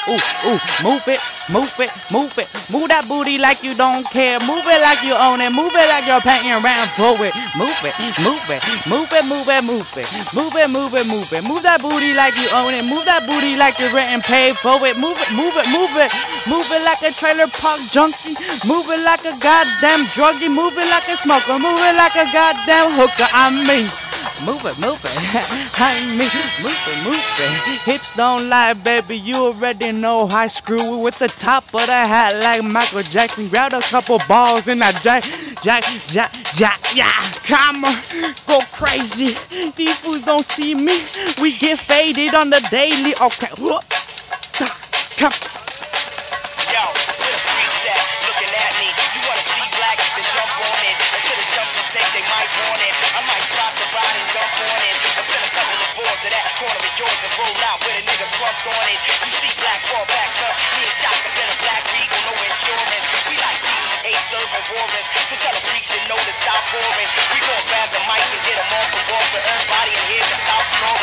ooh, move it, move it, move it. Move that booty like you don't care. Move it like you own it. Move it like you're paying around for it. Move it, move it, move it, move it, move it. Move it, move it, move it. Move that booty like you own it. Move that booty like you're rent and paid for it. Move it, move it, move it. Move it like a trailer park junkie. Move it like a goddamn druggie. Move it like a smoker. Move it like a goddamn hooker. I mean, move it, move it. I mean, move it, move it. Hips don't lie, baby. You already know I screw it with the top of the hat like Michael Jackson. Grab a couple balls and I jack, yeah. Come on, go crazy. These fools don't see me. We get faded on the daily. Okay, come. Yo, where the freaks at? Looking at me. You wanna see black? Then jump on it. Until the jumps and think they might want it. I might spot you ride and dump on it. Or send a couple of boards to that corner of yours and roll out with a nigga slumped on it. You see black fall back, son. Me and Shock up in a black Regal, no insurance. We like DEA serving warrants. So tell the freaks you know to stop pouring. We gon' grab the mics and get them off the wall so everybody in here can stop snoring.